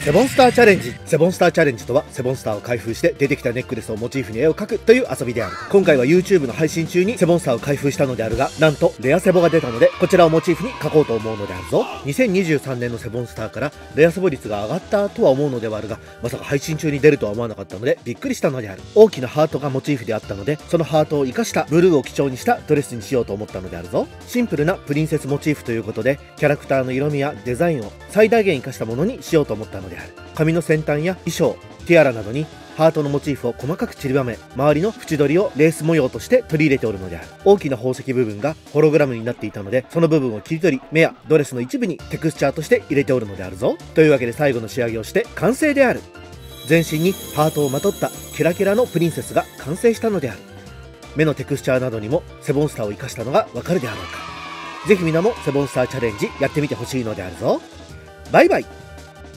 セボンスターチャレンジ。セボンスターチャレンジとは、セボンスターを開封して出てきたネックレスをモチーフに絵を描くという遊びである。今回は YouTube の配信中にセボンスターを開封したのであるが、なんとレアセボが出たので、こちらをモチーフに描こうと思うのであるぞ。2023年のセボンスターからレアセボ率が上がったとは思うのではあるが、まさか配信中に出るとは思わなかったのでびっくりしたのである。大きなハートがモチーフであったので、そのハートを生かしたブルーを基調にしたドレスにしようと思ったのであるぞ。シンプルなプリンセスモチーフということで、キャラクターの色味やデザインを最大限生かしたものにしようと思ったのである。髪の先端や衣装、ティアラなどにハートのモチーフを細かく散りばめ、周りの縁取りをレース模様として取り入れておるのである。大きな宝石部分がホログラムになっていたので、その部分を切り取り、目やドレスの一部にテクスチャーとして入れておるのであるぞ。というわけで最後の仕上げをして完成である。全身にハートをまとったキラキラのプリンセスが完成したのである。目のテクスチャーなどにもセボンスターを生かしたのがわかるであろうか。ぜひ皆もセボンスターチャレンジやってみてほしいのであるぞ。バイバイ。